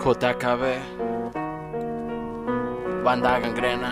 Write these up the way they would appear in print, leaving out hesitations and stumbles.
JKB, Banda Gangrena.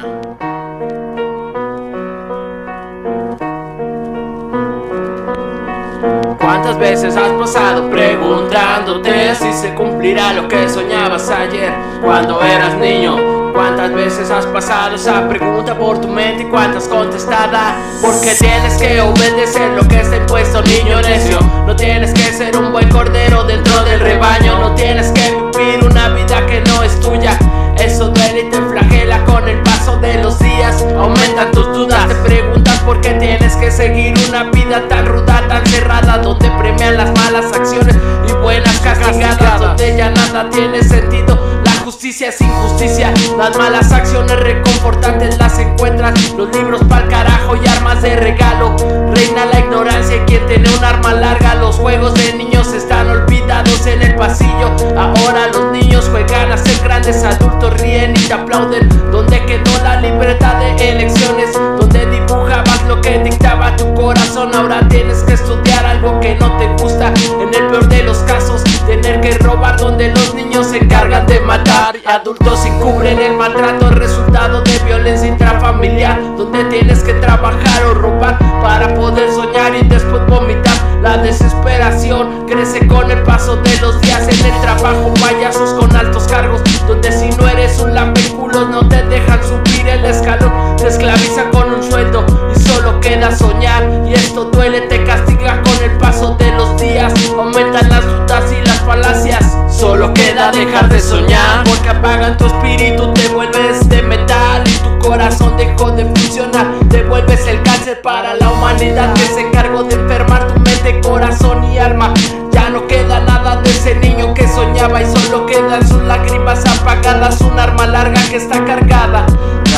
¿Cuántas veces has pasado preguntándote si se cumplirá lo que soñabas ayer cuando eras niño? ¿Cuántas veces has pasado esa pregunta por tu mente y cuántas contestadas? Porque tienes que obedecer lo que está impuesto, niño necio. No tienes que ser un buen cordero dentro del rebaño. No tienes que vivir una vida que no es tuya. Eso duele y te flagela con el paso de los días. Aumentan tus dudas, te preguntas por qué tienes que seguir una vida tan ruda, tan cerrada, donde premian las malas acciones y buenas castigadas, donde ya nada tiene sentido. La justicia es injusticia, las malas acciones reconfortantes las encuentras. Los libros pa'l carajo y armas de regalo. Reina la ignorancia y quien tiene un arma larga. Los juegos de niños están olvidados en el pasillo. Ahora los niños juegan a ser grandes adultos, ríen y te aplauden. Donde quedó la libertad de elecciones, donde dibujabas lo que dictaba tu corazón. Ahora tienes que estudiar algo que no te gusta. En el peor de los casos, tener que robar, donde los niños se encargan de matar y adultos encubren el maltrato, el resultado de violencia intrafamiliar, donde tienes que trabajar o robar para poder soñar y después vomitar. La desesperación crece con el paso de los días. En el trabajo, payasos con altos cargos, donde si no eres un lampeculos no te dejan subir el escalón. Te esclavizan con un sueldo y solo queda soñar. Y esto duele, te castiga con el paso de los días. Aumentan las dudas y las falacias. Solo queda dejar de soñar, porque apagan tu espíritu, te vuelves de metal y tu corazón dejó de funcionar. Te vuelves el cáncer para la humanidad que se encargó de enfermar tu mente, corazón y alma. Ya no queda nada de ese niño que soñaba y solo quedan sus lágrimas apagadas. Un arma larga que está cargada.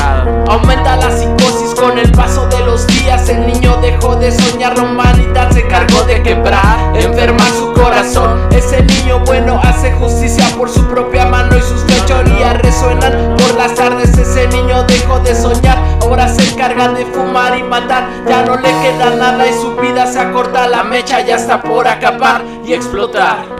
Aumenta la psicosis con el paso de los días. El niño dejó de soñar, la humanidad se encargó de quebrar, enfermar su corazón. Ese niño bueno hace justicia por su propia mano y sus fechorías resuenan por las tardes. Ese niño dejó de soñar, ahora se encarga de fumar y matar. Ya no le queda nada y su vida se acorta, la mecha ya está por acabar y explotar.